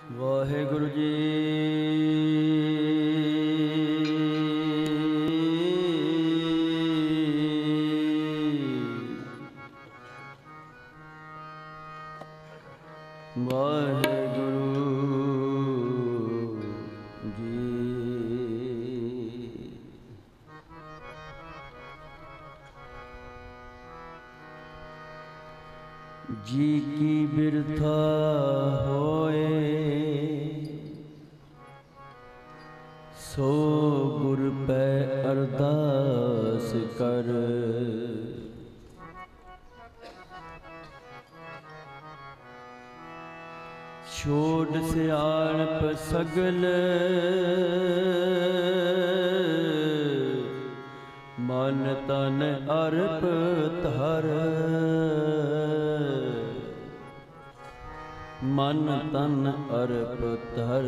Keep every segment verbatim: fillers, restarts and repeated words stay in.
वाहेगुरु जी। वाहेगुरु जी। जी की बिरथा होए सो गुर पै अरदास कर। छोड़ सियाणप सगल मन तन अर्प धर। मन तन अर्प धर।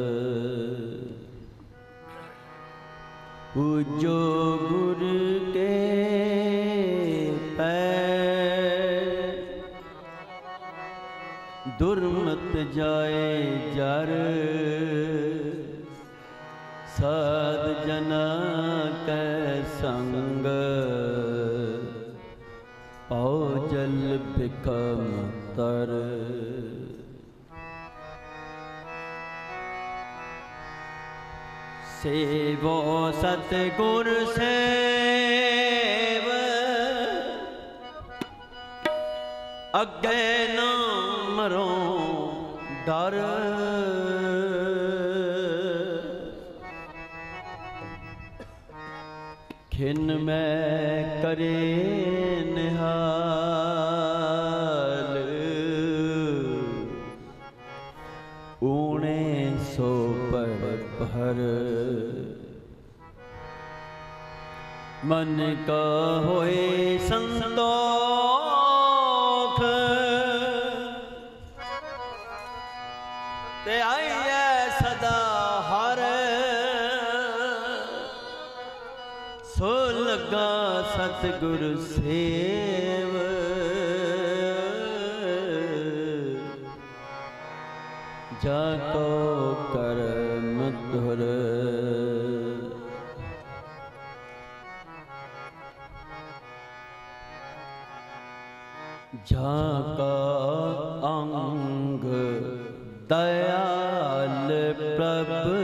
पूजो गुर के पैर दुर्मत जाए जर। साध जना कै संग पाओ जल भिखम तर। सेवो सतगुर सेव अगे न मरो डर। खिन में करे निहाल ऊणे सो पर भर। मन का होए संतोख ते आइए सदा हर। सो लगा सतगुर सेव जाको करम धुर। झाका अंग दयाल प्रभु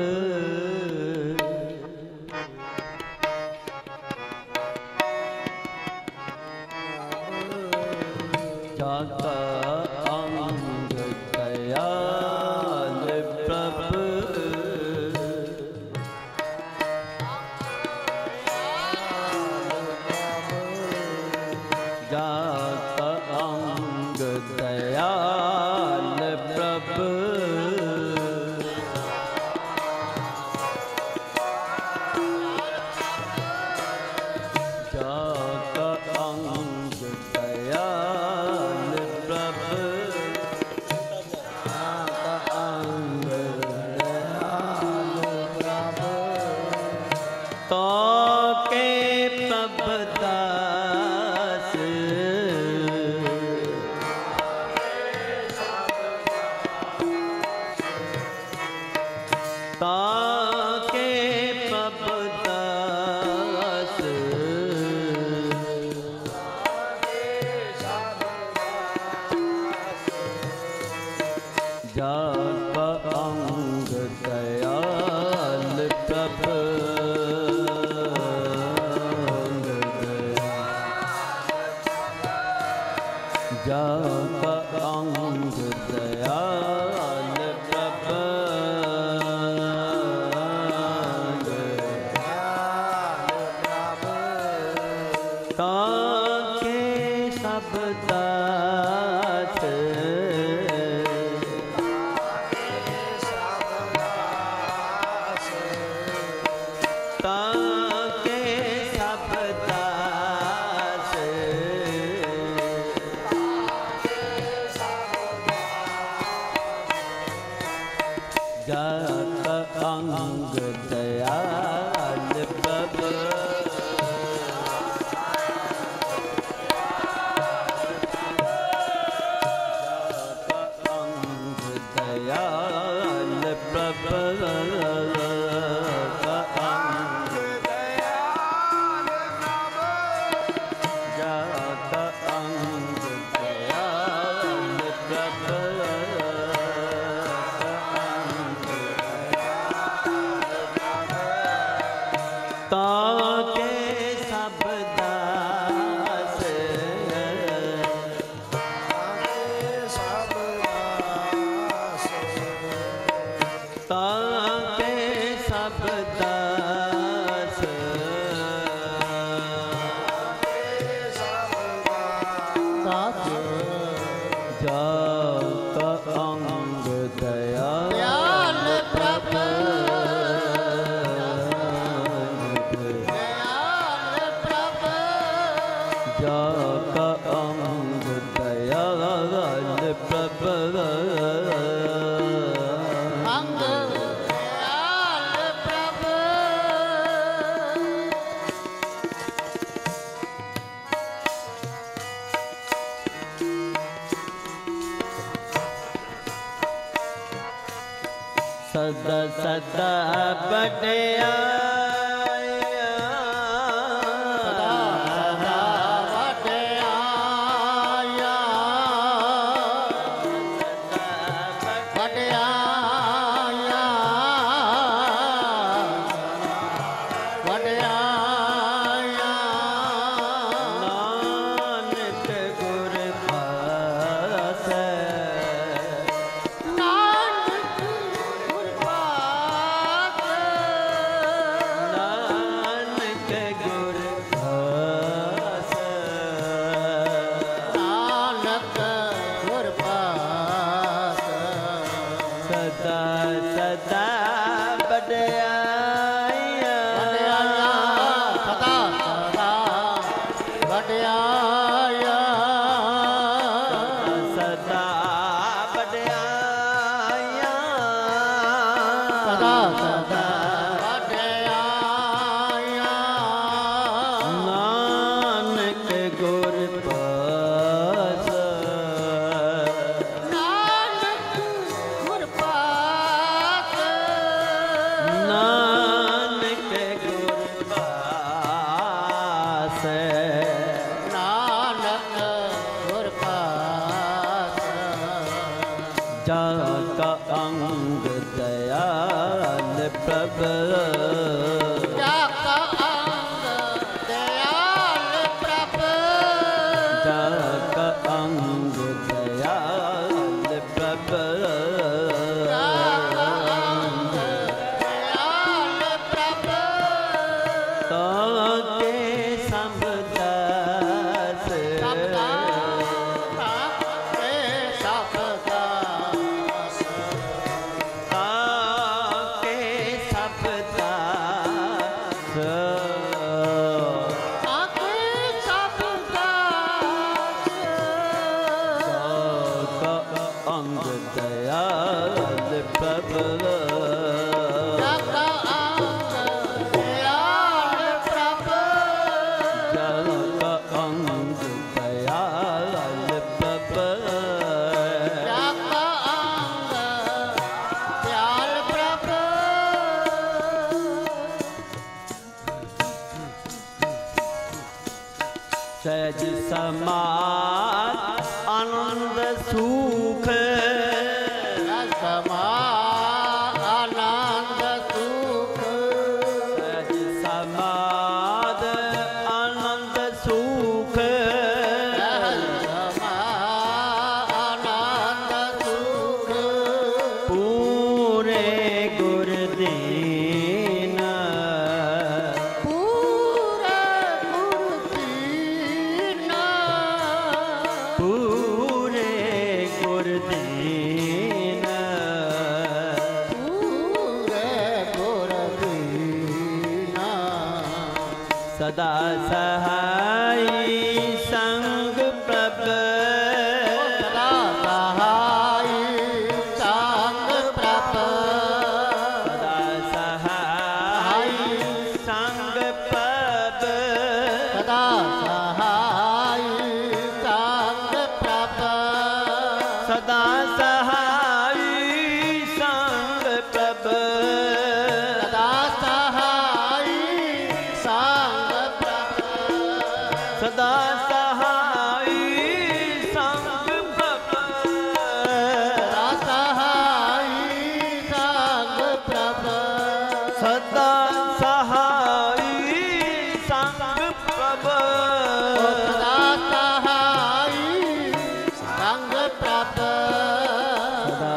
झाका अंग दयाल प्रभु जाका अंग दयाल प्रभु जाका अंग दयाल प्रभु जाका अंग दयाल प्रभु तो के प्रभु दास ताके प्रभु दास जाका अंग दयाल प्रभु जाका अंग दयाल प्रभु ताके सब दास ताके सब दास जाका अंग दयाल प्रभु जाका अंग दयाल प्रभ अंग दयाल नभ जात अंग दयाल प्रभ ताके सब दास ताके सब दास जात अंग दयाल प्रभ जात अंग दयाल प्रभ अंग दयाल प्रभ सदा सदा बढ़िया जात अंग दयाल प्रभ जात अंग दयाल प्रभ जात अंग दयाल प्रभ जात अंग दयाल प्रभ ताके सब दास ताके सब दास ताके सब दास ताके सब दास जात अंग दयाल प्रभ जात अंग दयाल प्रभ जात अंग दयाल प्रभ जात अंग दयाल प्रभ सहज समाज आनंद सुख समाज आनंद सुख सहज समाज आनंद सुख समाज आनंद सुख पूरे गुरदीन पूरे गुरदीन पूरे गुरदीन पूरे गुरदीन सदा सहाई संग प्रभ सदा सहाई संग प्रभ सदा सहाई संग प्रभ सदा सहाई संग प्रभ सदा सहाई संग प्रभ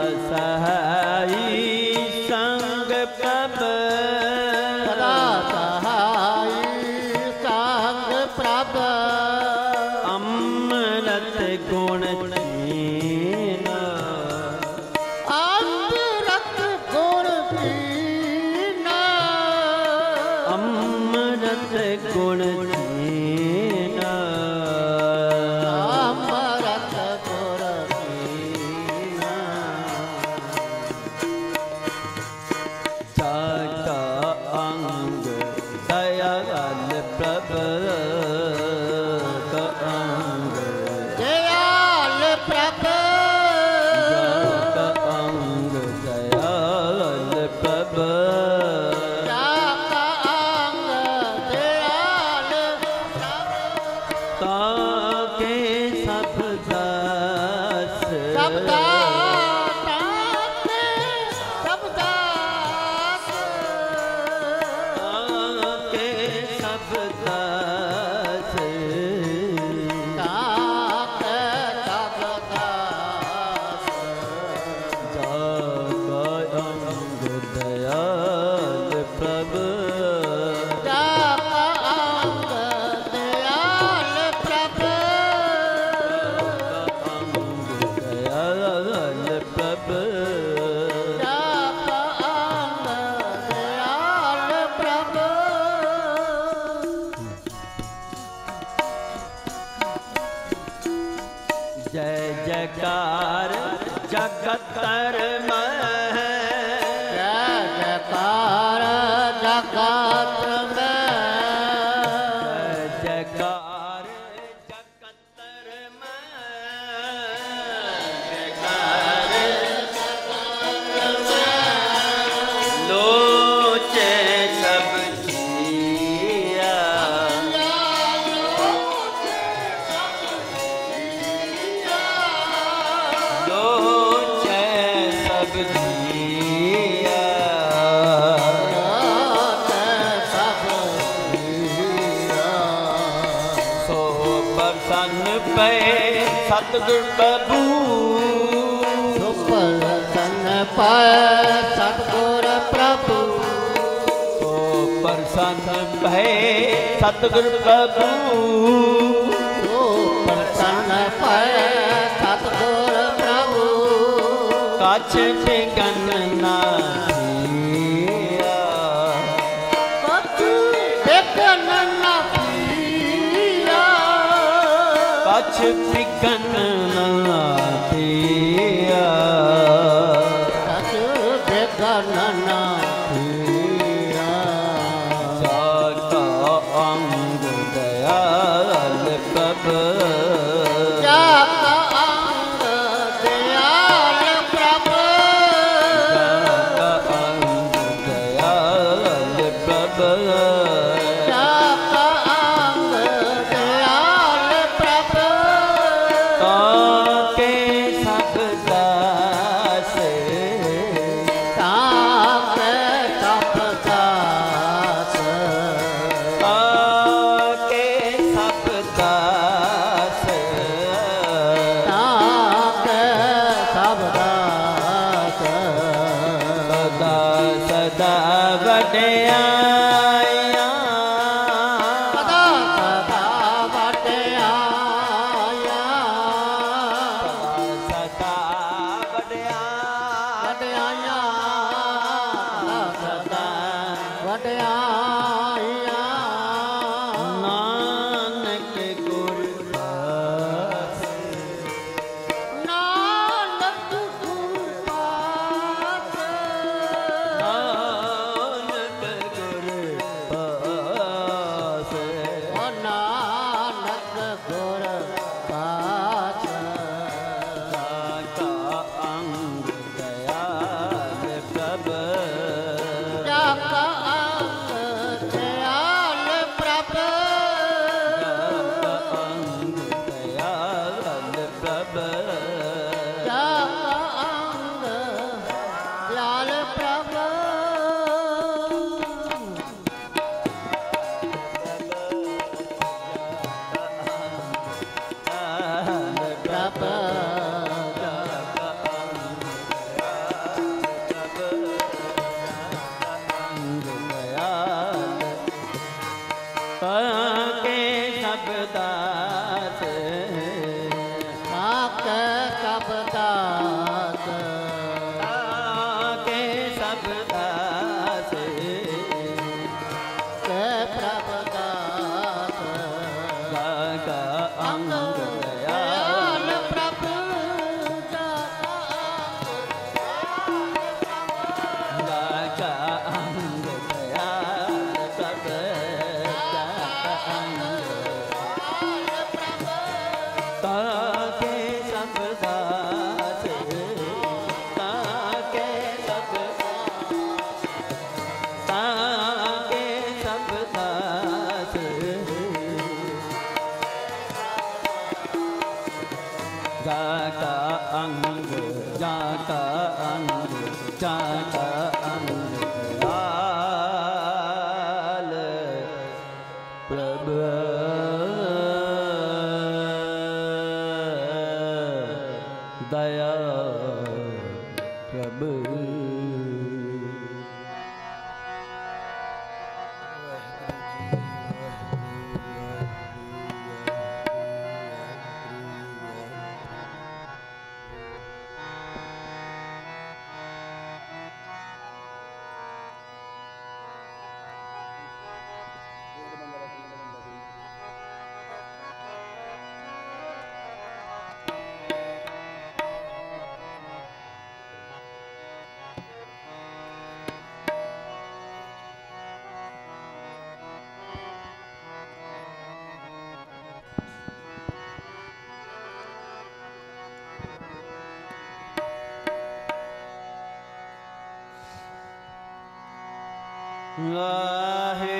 सहाई संग प्रभ सदा सहाई संग प्रभ अमृत गुण पीना अमृत गुण पीना अमृत गुण पीना अमृत गुण पीना जाका अंग दयाल प्रभ का अंग दयाल प्रभ जाका अंग दयाल प्रभ जाका अंग दयाल प्रभ ताके सब दास सब दास सब दास ताके सब दास ताके सब दास जाका अंग दयाल प्रभ जाका अंग दयाल प्रभ अंग दयाल प्रभ जाका अंग दयाल प्रभ जय जयकार जगतर में जय जयकार जगत में जय जयकार जगतर में लोचे सब जिया लोचे सब जिया सब जिया सो प्रसन्न पे सतगुर प्रभु सुपरसन पर सतगुर प्रभु सो प्रसन्न पे सतगुर प्रभु सुपरसन पर सतगुर प्रभु काछ बिगन ना हिया बिगन न पिया काछ बिगन ना दिया सत बिगन न पिया जाका अंग दयाल प्रभ जाका अंग दयाल प्रभ जाका अंग दयाल प्रभ जाका अंग दयाल प्रभ ताके सब दास ताके सब दास ताके सब दास ताके सब दास सदा सदा वड्याया सदा सदा वड्याया सदा वड्या वड्याया सदा वड्याया नानक गुर दास नानक गुर पास नानक गुर दास ओ नानक गुर पास जाका अंग दयाल प्रभ जाका अंग सब दास के प्रभु दास गागा अंग दयाल प्रभु गागा अंग दयाल प्रभु ताके सब दास ताके सब ताके सब दास जाका अंग जाका अंग जाका अंग लाल प्रभु दया प्रभु वाहे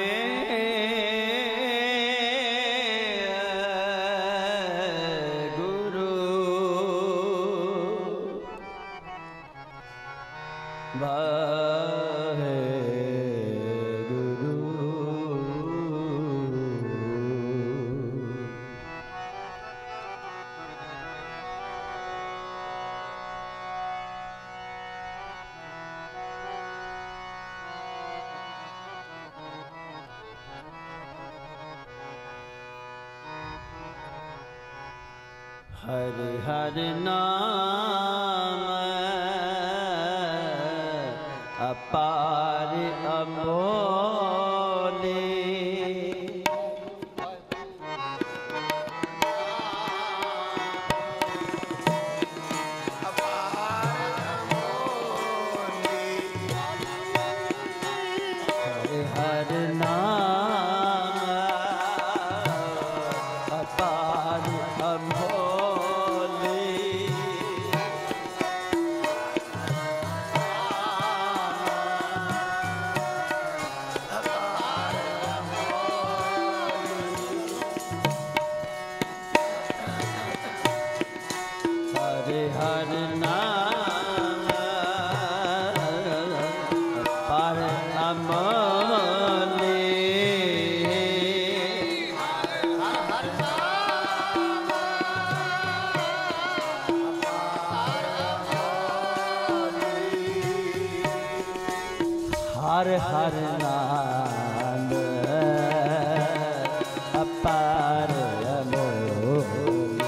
गुरु वाहे गुरु हरि हरि नाम अपार अमोले हरि हरि नाम अपार अमोले हरे हरे नाम पर अमले हर हर नाम अपार अमोले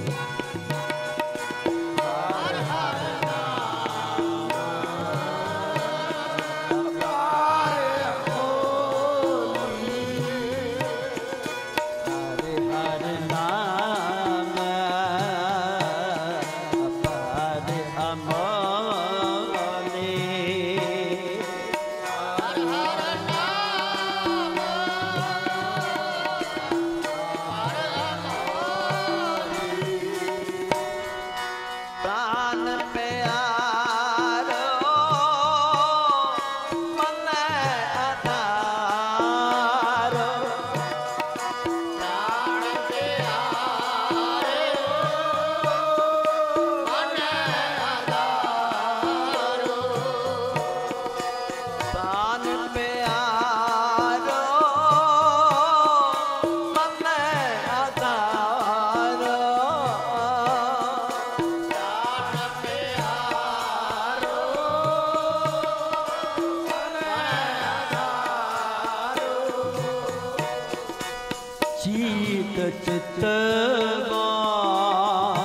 चित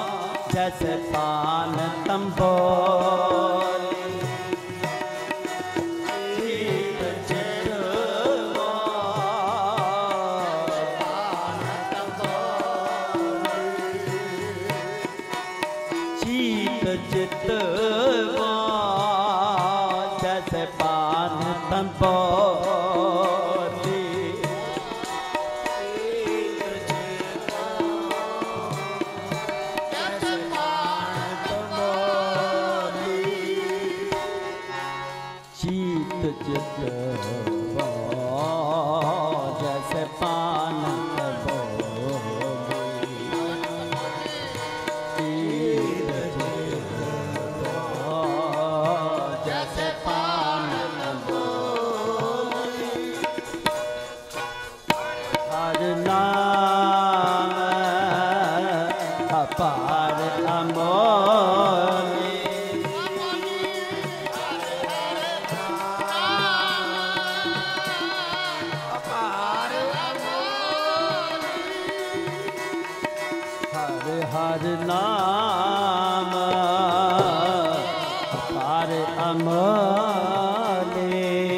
जैसे पान तंबोली जैसे पान तंबोली शीत चित जैसे पान जैसे पान हर नाम अपार अमोली हर हर नाम अपार अमोली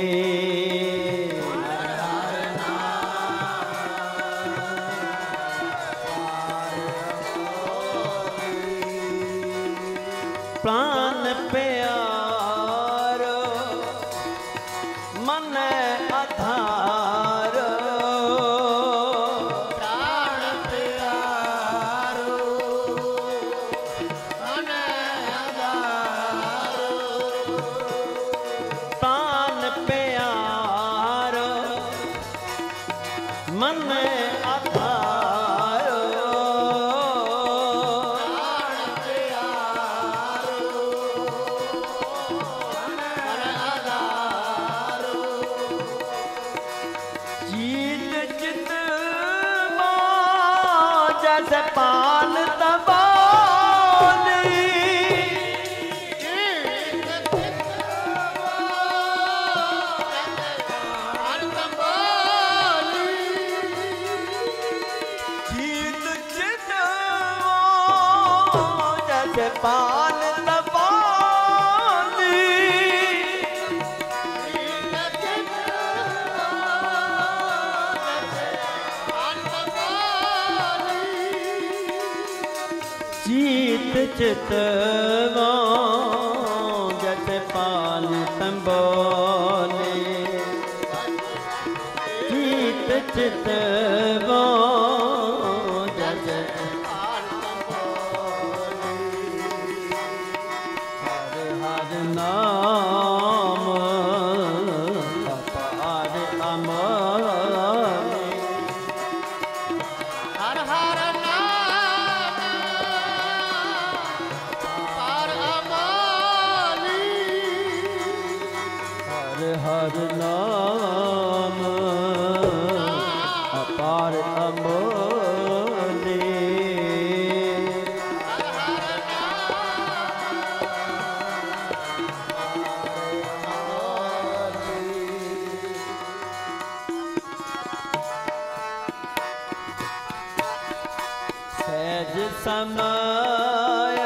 प्राण प्यारो मन आधारो प्राण प्यारो मन आधारो प्राण प्यारो मन आधारो जीत चित जैसे पान तबाली जीत चित जैसे पान तबाली जीत चित जैसे पान तंबोले जीत चित जैसे हर हर नाम अपार अमोली हर हर नाम पार अमोली हर हर नाम अपार अमोली सहज समय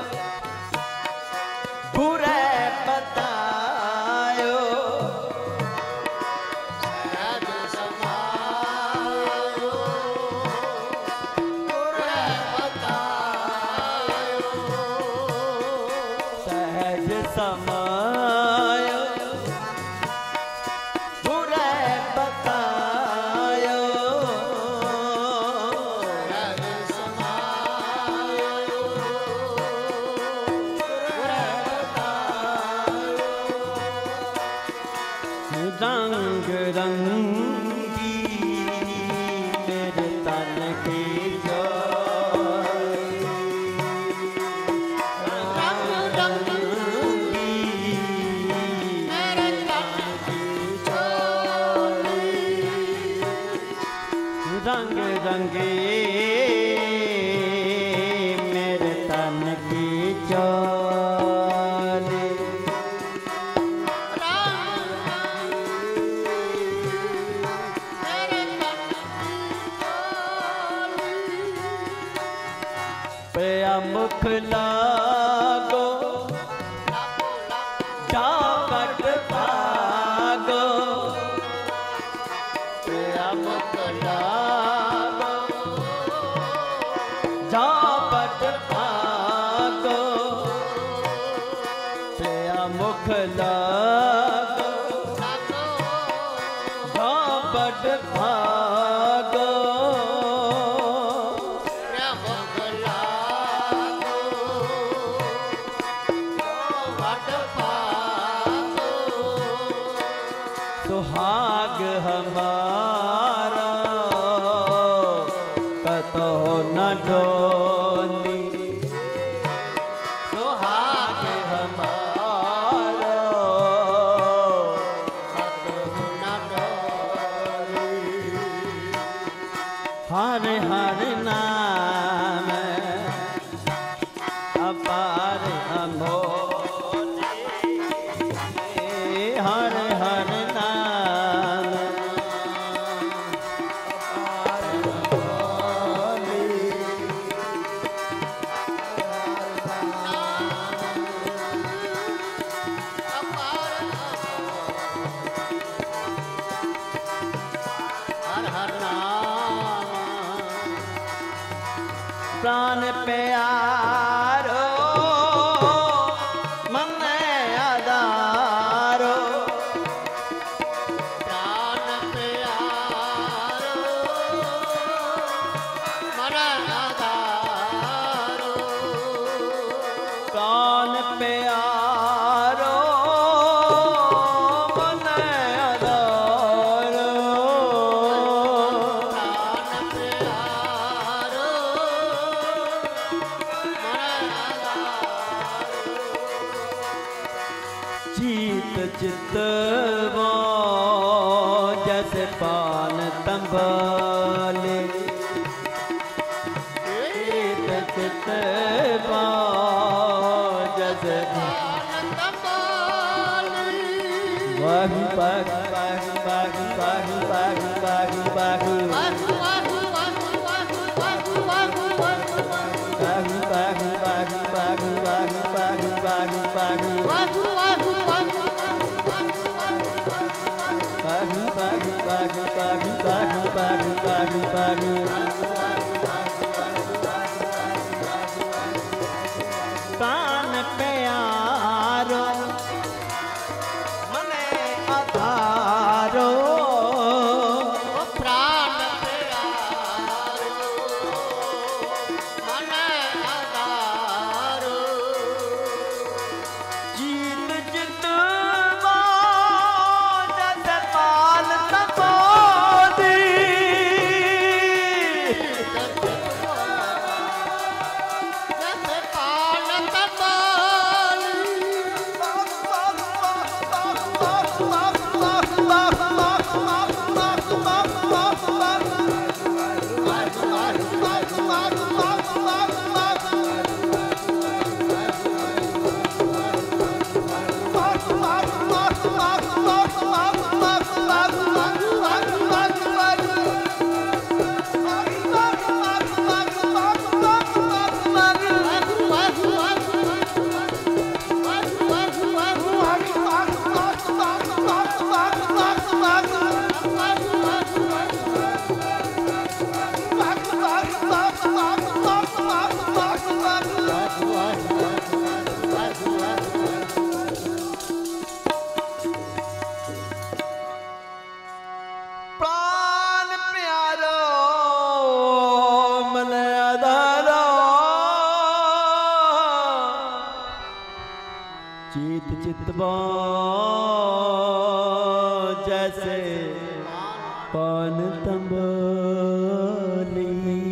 बुरे बतायो सहज समायो पुरे बतायो सहज समय बुरे बतायो सहज समायो पुरे बतायो रंग रंगी मेरे तन की जोई रंग रंगी मेरे तन की चोली रंग रंगे मेरे तन की चोली मेरे तन की चोली प्रिया मुख लागो जाकट भागो प्रिया मुख लागो जाकट भागो प्रिया मुख लागो हाँ बड़ भागो सुहाग हमारा कतो न डोली सुहाग हमारा कतो न डोली हर हर नाम अपार अमोले हर हर नाम अपार अमोले हर हर नाम प्राण प्यारो मन आधारो प्राण प्यारो मन आधारो प्राण प्यारो मन आधारो प्राण प्यारो जीत चितवा जैसे पान तंबाले जीत चितवा जैसे बागु बागु बागु बागु बागु बागु बागु बागु बागु बागु बागु बागु बागु बागु बागु बागु बागु बागु बागु प्राण प्यारो मने आधारो प्राण प्यारो मने आधारो जीत जितवा जैसे पाल तपोदी जैसे पाल प्राण प्यारो मन आधारो चित चितवा जैसे पान तंबाली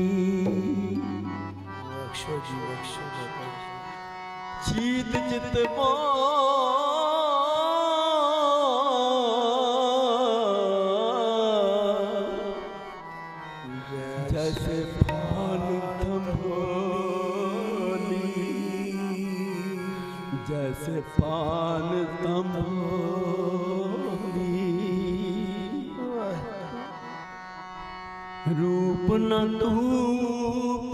चित चितवा जैसे पान तंबाली जैसे पान तंबाली रूप न धूप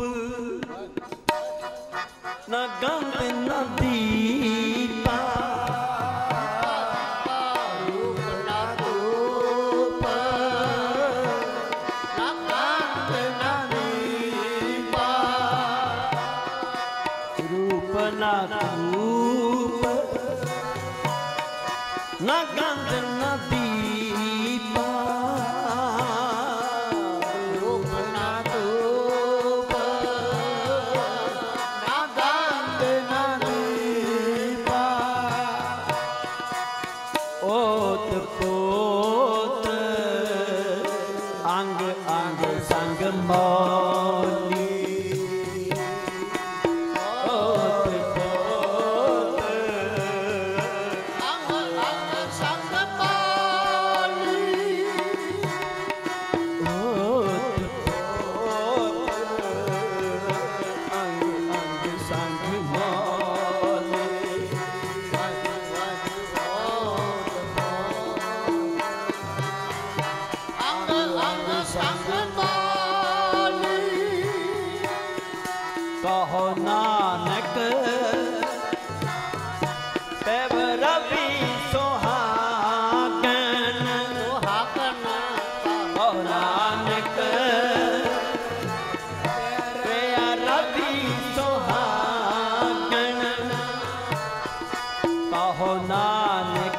न गंध न दीपा रूप न धूप न गंध न दीपा रूप न धूप ना गंध ना दीपा रूप ना धूप ना गंध ना दीपा ओत पोत अंग अंग संग मौली ओत पोत अंग अंग संग मौली ओत पोत अंग अंग संग मौली अंग अंग संग मौली कहो नानक पेव रवि सुहागन सुहागन कहो नानक पेव रवि सुहागन कहो नानक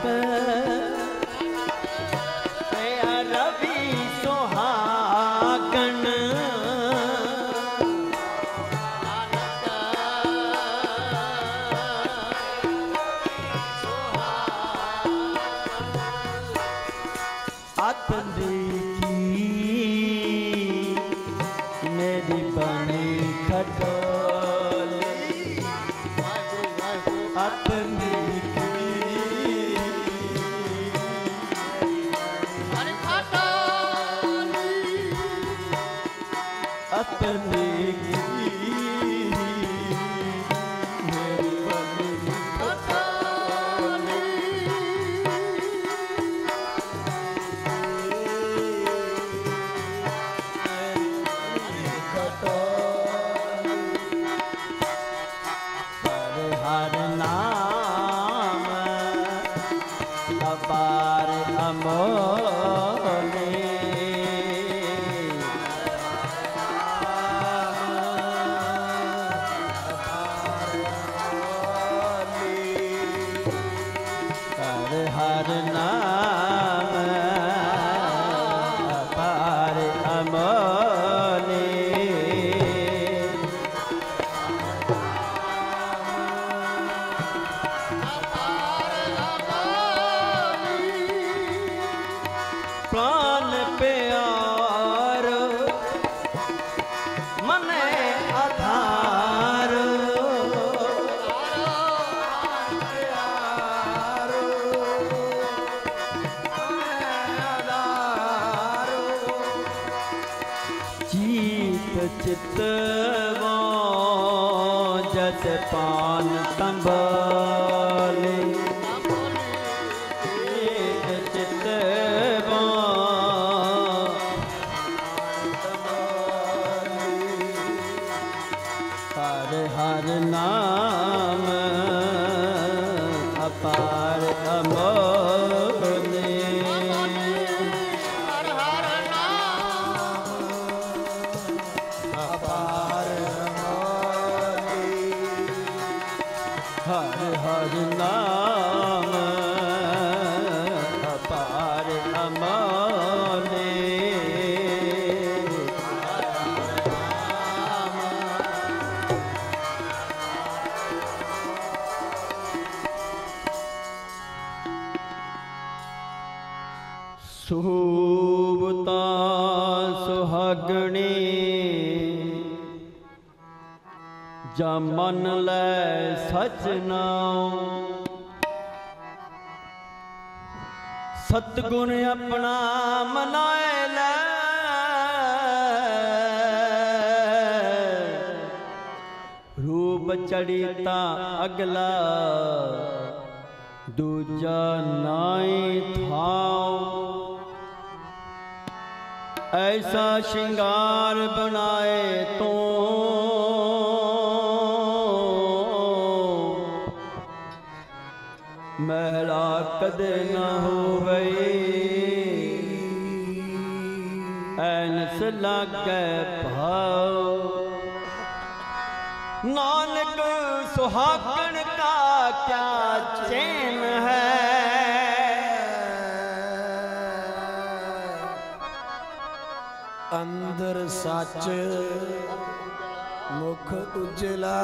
पेव रवि सुहागन अपनी की मेरी बनी खटोली अपनी की हरि खटोली अपनी की मेरी बनी खटोली हर हर नाम अपार अमोले हर हर नाम अपार अमोले प्राण प्यार मने आधार जीत चितवा जस पान संभाले जीत चितवा हर हर नाम अपार अमोले हर हर नाम अपार अमोले हर हर नाम अपार अमोले सुबता सुहागणी जमन लै सजना सतगुण अपना मनाए लै रूप चढ़ीता अगला दूजा नाई थाओ ऐसा श्रृंगार बनाए तो महला कदे न हो ऐनस लागे भाव नानक सुहागन का क्या चैन है सच मुख उजला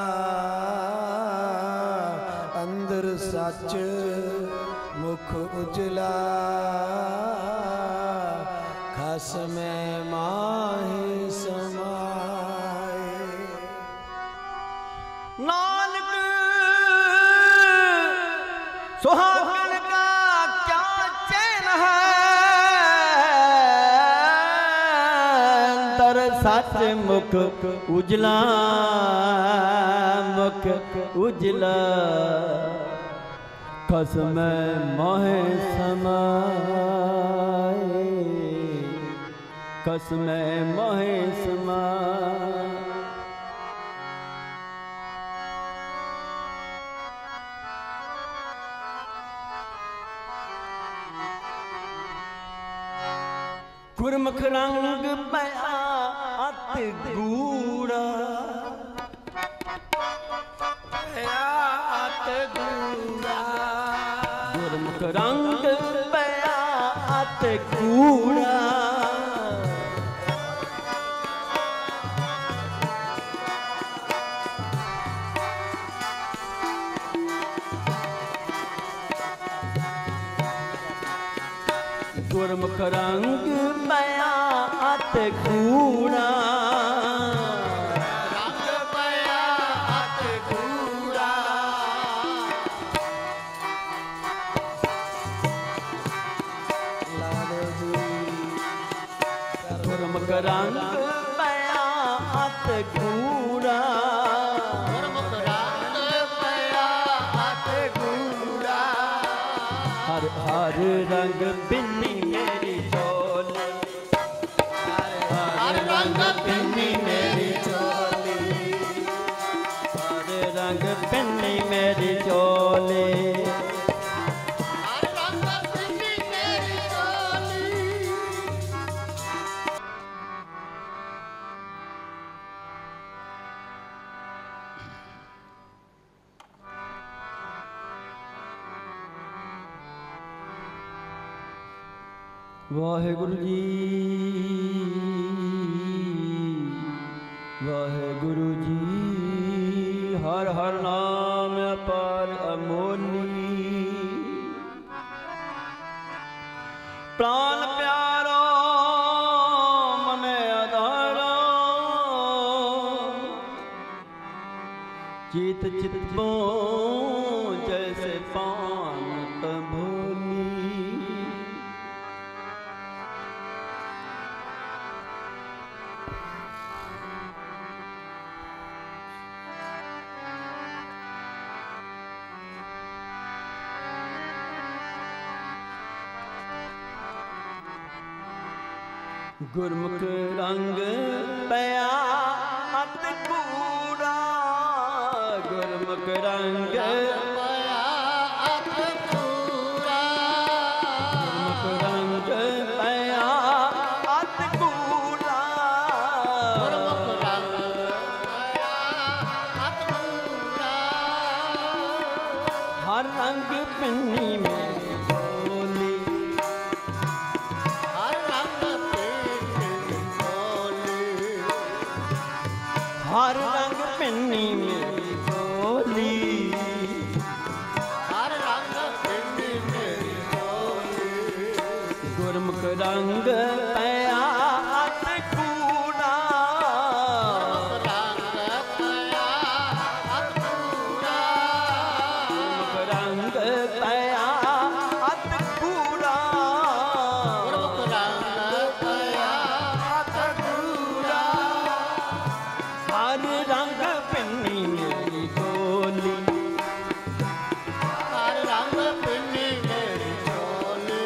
अंदर सच मुख उजला खस में माहि समाए। नानक सुहागन का क्या चैन है, अंतर सच मुख उजला मुख उजला खस में मोहे समाए खस में मोहे समाए। गुरमुख रंग बयात गूढ़ा बयात गूढ़ा गुरमुख रंग बयात गूढ़ा गुरमुख रंग बयात गूढ़ा रंग बयात गूढ़ा गुरमुख रंग बयात गूढ़ा गुरमुख रंग बयात गूढ़ा हर हर रंग बिन्नी मेरी चोली हर रंग पिन्नी मेरी चोली हर रंग बिन्नी मेरी चोली हर रंग पिन्नी मेरी चोली। वाहेगुरु जी वाहेगुरु जी हर हर नाम अपार अमोली प्राण प्यारो मन आधारो चित चित बो जैसे पान भोली। गुरमुख रंग बयात गूढ़ा गुरमुख रंग बयात गूढ़ा गुरमुख रंग बयात गूढ़ा गुरमुख रंग बयात गूढ़ा हर रंग पिन्नी में बोली हर रंग पिन्नी चोली हर रंग पिन्नी मेरी चोली हर रंग पिन्नी मेरी चोली गुरमुख रंग बयात गूढ़ा रंग बयात गूढ़ा गुरमुख रंग बयात गूढ़ा गुरमुख रंग बयात गूढ़ा हर रंग पिन्नी मेरी चोली हर रंग पिन्नी मेरी चोली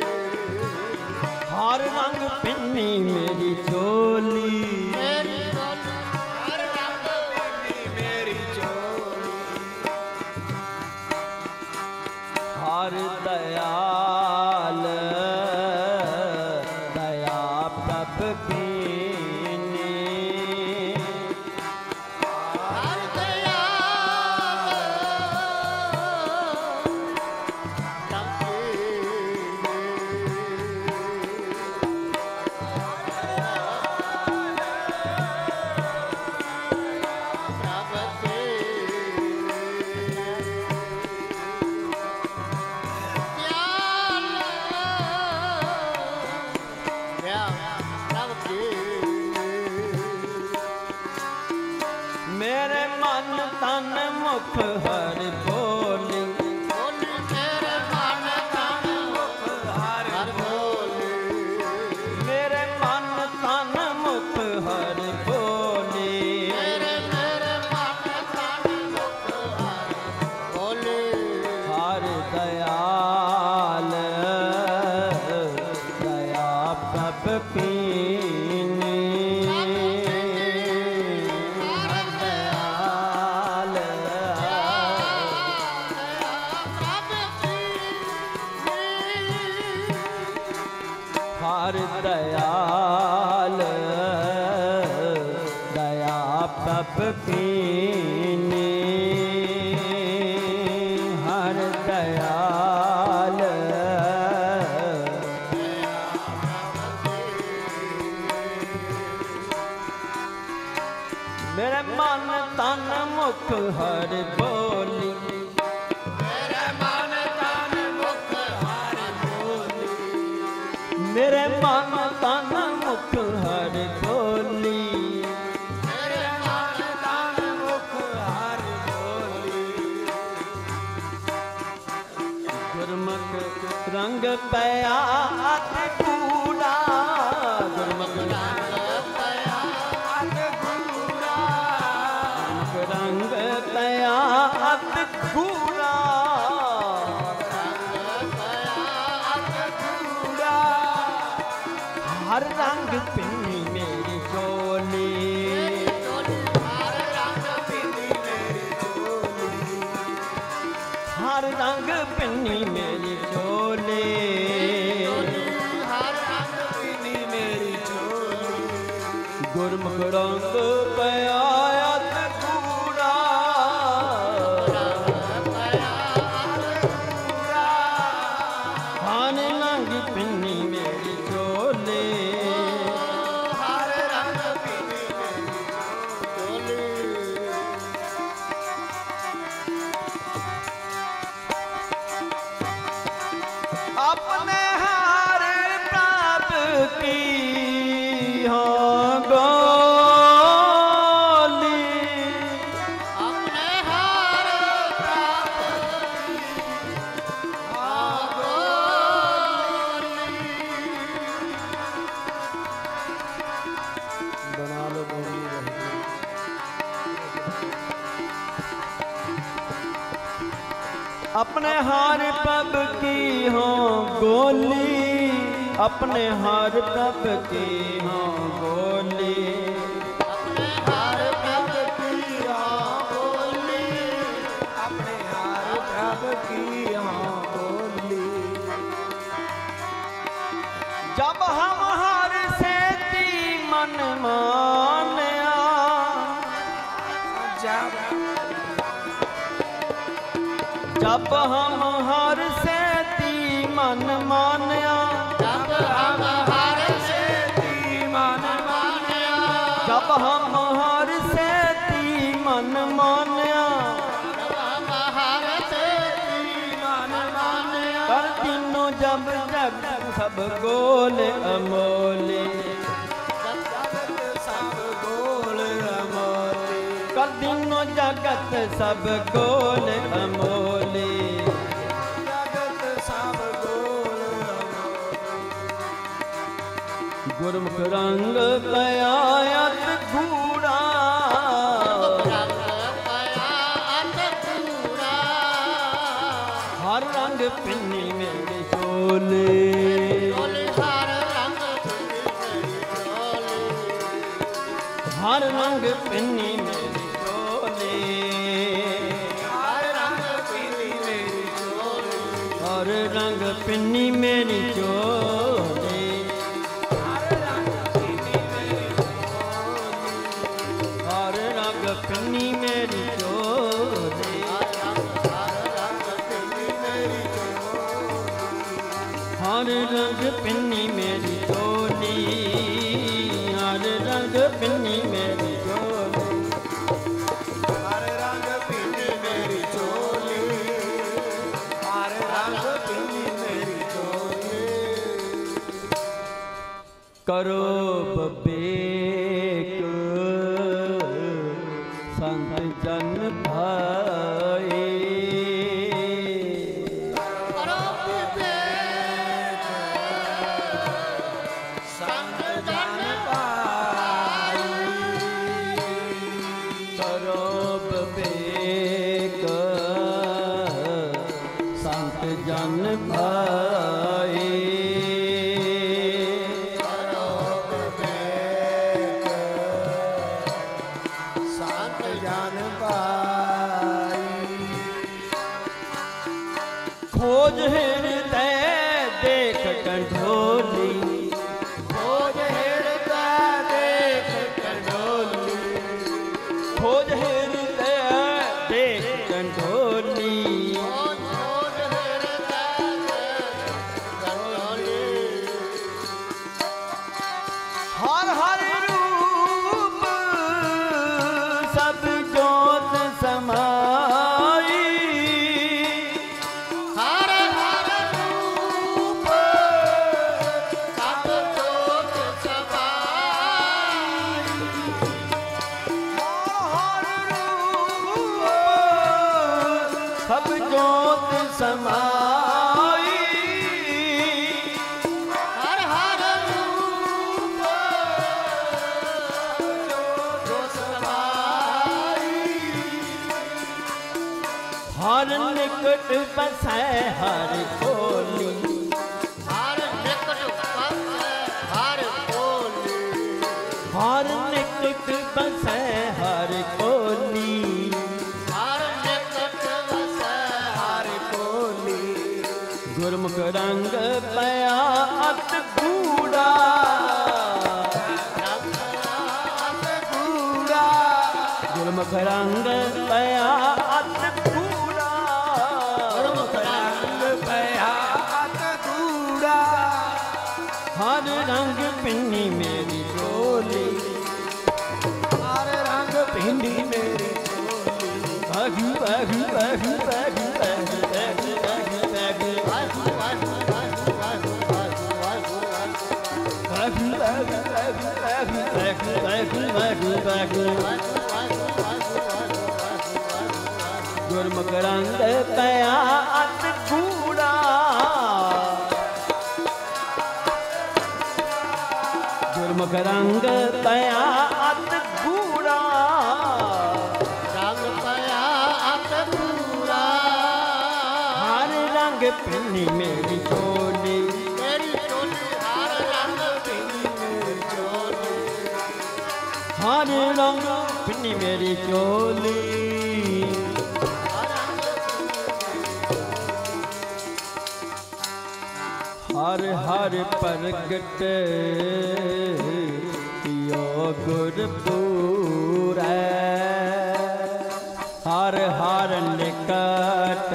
हर रंग पिन्नी मेरी चोली मेरी चोली हर रंग पिन्नी मेरी चोली हर दयाल दया प्रभ कीने हर दयाल तमकीने मुख हर बोली। बोली मेरे मन तन मुख हर बोली। मेरे मन तन मुख हर बोली। मेरे मेरे मन तन मुख हर बोली। हर दयाल दया प्रभ कीनी। हर दयाल हर दयाल दया प्रभ कीनी। हर दयाल मेरे मन तन मुख हर बोली। मेरे मन तन मुख हर बोली। मेरे मन तन मुख हर बोली। मेरे मन तन मुख हर बोली। गुरमुख रंग पया अति कूड़ा। गुरमुख रंग पया अति कूड़ा। रंग पया अति कूड़ा। रंग पया अति कूड़ा। हर रंग पिन्नी मेरी चोली। हर रंग पिन्नी मेरी चोली। हर रंग पिन्नी मेरी चोली। हर रंग पिन्नी मेरी चोली। गुरमुख रंग पया अति कूड़ा। हर रंग पिन्नी मेरी चोली। हर रंग पिन्नी मेरी चोली। अपने हार प्राप्त की हो गोली। अपने हार प्राप्त की हाँ गोली। बना लो बोली रही। अपने हार प्रभ की हो गोली। अपने हार प्रभ की हो गोली। अपने हार प्रभ की हाँ बोली। अपने हार प्रभ की हाँ बोली। जब हम हार से ती मन मानया। जब जब हम हार से ती मन मानया। जब हम हार से ती मन मानया। जब हम हार से ती मन मानया। जब हम हार से ती मन मानया। कर तीनों जब जब सब गोल अमोली। जगत सब गोल अमोली। कर तीनों जगत सब गोल अमोली। जगत सब गोल अमोली। गुरमुख रंग पया अति कूड़ा। रंग पया अति कूड़ा। हर रंग पिन्नी मेरी चोली। चोली हर रंग पिन्नी मेरी चोली। हर रंग पिन्नी मेरी चोली। हर रंग पिन्नी मेरी चोली। हर रंग पिन्नी मेरी चोली। हर रंग पिन्नी मेरी चोली। हर रंग पिन्नी मेरी चोली। हर रंग हर रंग पिन्नी मेरी चोली। हर रंग पिन्नी मेरी चोली। हर रंग पिन्नी मेरी चोली। हर रंग पिन्नी मेरी चोली। हर रंग पिन्नी मेरी चोली। करो बबेक संत जन भर। भाई शांत ज्ञान पाई खोज हृदय देख कंढोली खोज हृदय देख कंढोली खोज हृदय देख कंढोली खोज हृदय कंढोली हर हर रूप सब जोत समाई हर हर रूप सब जोत समाई हर रूप सब जोत समाई हर हर रूप जो समाई हर निकट बसै हर कोली हर निकट बसै हर कोली हर निकट बसै हर कोली हर निकट बसै हर कोली गुरमुख रंग पया अत गूढ़ा रंग गूढ़ा गुरमुख रंग पया अत गूढ़ा गुरमुख रंग पया अत गूढ़ा हर रंग पिन्नी मेरी चोली हर रंग भिंडी मेरी चोली बागु बागु बागु बागु बागु बागु बागु बागु वाहु वाहु वाहु वाहु वाहु वाहु बागु बागु बागु बागु बागु बागु बागु बागु गुरमुख रंग पया अत गूढ़ा गुरमुख रंग पया अत गूढ़ा रंग पया अत गूढ़ा हर रंग पिन्नी मेरी चोली मेरी चोली हर रंग भिंडी मेरी चोली हर रंग पिन्नी मेरी चोली हर हर प्रगट यो गुरपुर हर हर निकट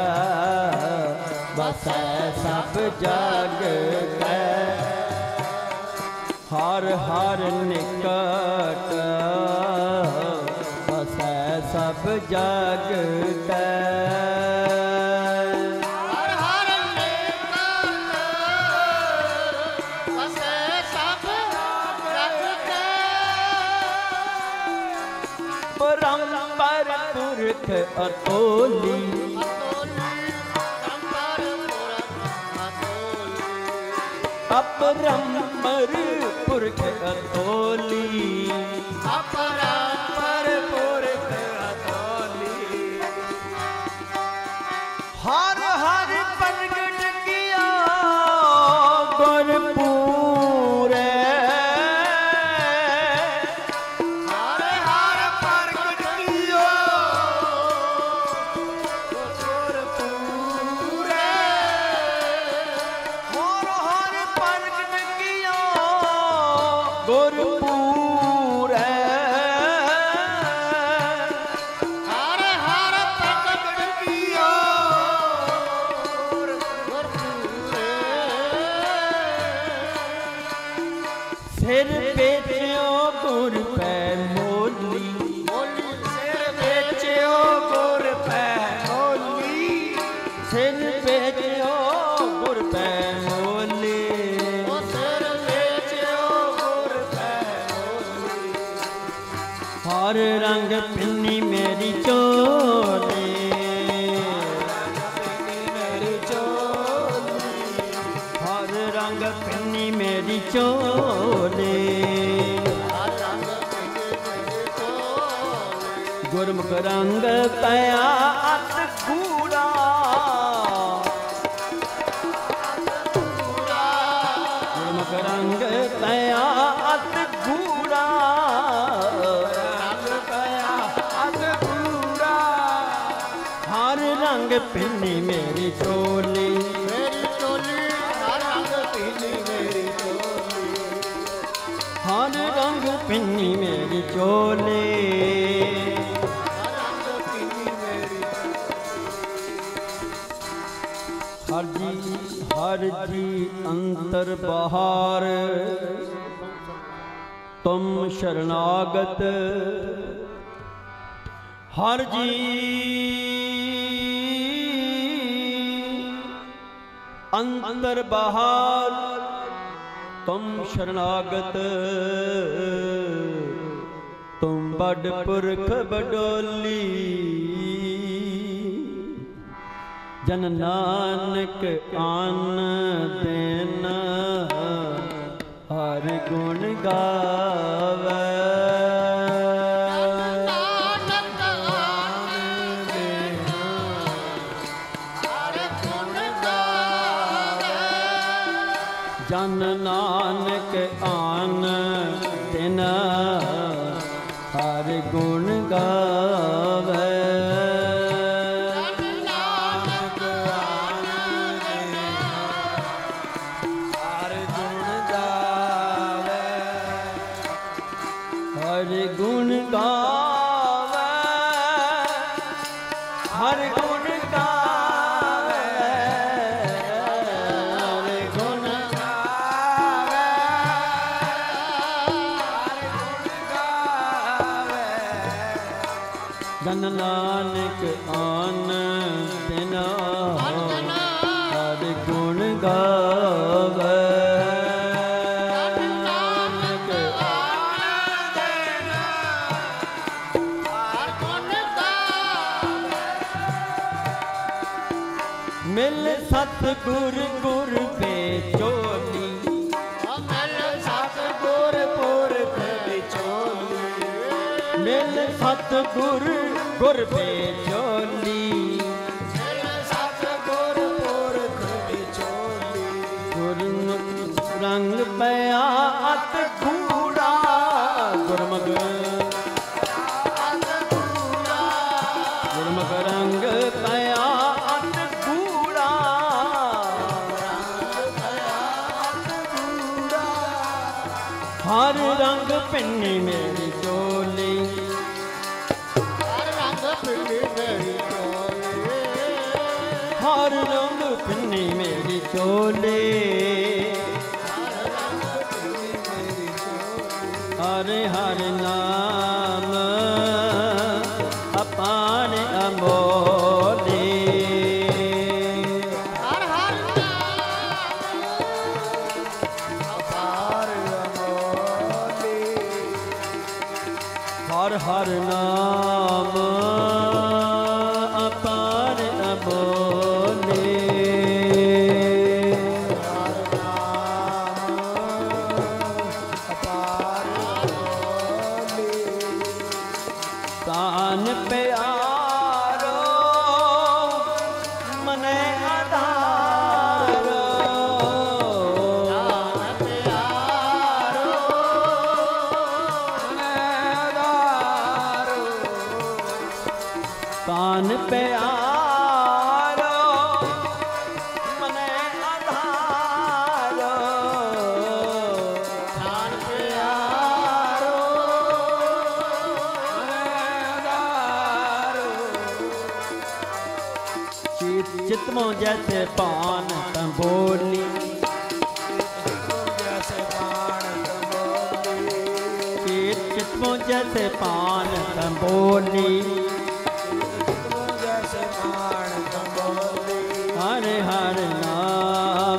बसै सब जग कै हर हर निकट बसै सब जग कै हर हर निकट बसै सब जग कै परम्पर पुरख अतोली अपरम्पर पुरख अतोली अपरम्पर पुरख अतोली हर हर प्रगट किया गुरपुर हर हर प्रगट कियो गुरपुर हर हर प्रगट किया गुरपुर हर हर प्रगट कियो सिर बेचियो गुर पै मोली मोली सिर बेचियो गुर पै मोली सिर बेचियो गुर पै मोली ओ सिर बेचियो गुर पै मोली हर रंग पिन्नी मेरी चोली मेरी चोली हर रंग पिन्नी मेरी चोली हर रंग मेरी चोली गुरमुख रंग पया अत गूढ़ा पिन्नी मेरी चोली, मेरी चोली हर रंग पीली मेरी चोली, हर रंग पिन्नी मेरी चोली, हर रंग पीली मेरी हर जी हर जी अंतर बाहर तुम शरणागत, हर जी अंतर बाहर तुम शरणागत, तुम बड़ पुरख बडोली, जन नानक आन देन हर गुण गावे, नानक आन देन हर गुण गावे, जन नानक आन देन हर गुण गावे, हर गुण गावे, हर गुण गावे, हर गुण गावे, हर गुण गावे, जन नानक आन दिन हर गुण गावे, मिल सतगुर गुर बेचोली, मिल सतगुर पुरख बिचोली, मिल सतगुर गुर बेचोली, मिल सतगुर पुरख बिचोली, गुरमुख रंग पया अत कूड़ा, गुरमुख गुरमुख रंग पया हर रंग पिन्नी मेरी चोली, हर रंग पीली मेरी चोली, हर रंग पिन्नी मेरी चोली, हरे हर नाम अपार अमोली, हर हर नाम अपार अमोली, हर हर नाम अपार अमोली, हर नाम अपार अमोली, तान प्यारो मने आधारो, तान प्यारो मने आधारो, तान प्यारो मने आधारो, तान प्यारो चित चितमो जैसे पान तंबोली, जैसे बाण तंबोली, चित चितमो जैसे पान तंबोली, जैसे बाण तंबोली, हरे हर नाम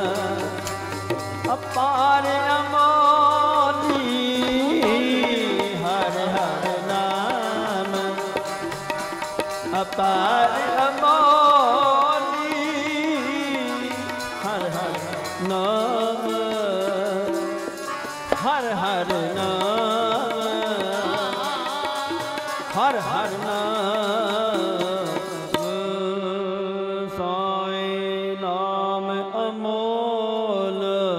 अपार अमोली, हर हर नाम अपार अमोली, हर हर नाम हर हर नाम हर हर नाम साई नाम अमोल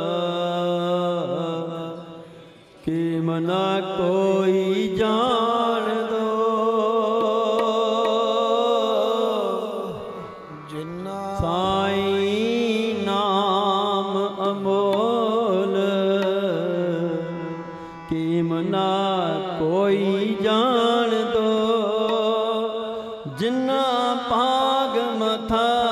कि मना कोई जान दो ਨਾ ਕੋਈ ਜਾਣ ਦੋ, ਜਿਨ੍ਹਾਂ ਭਾਗ ਮਥਾ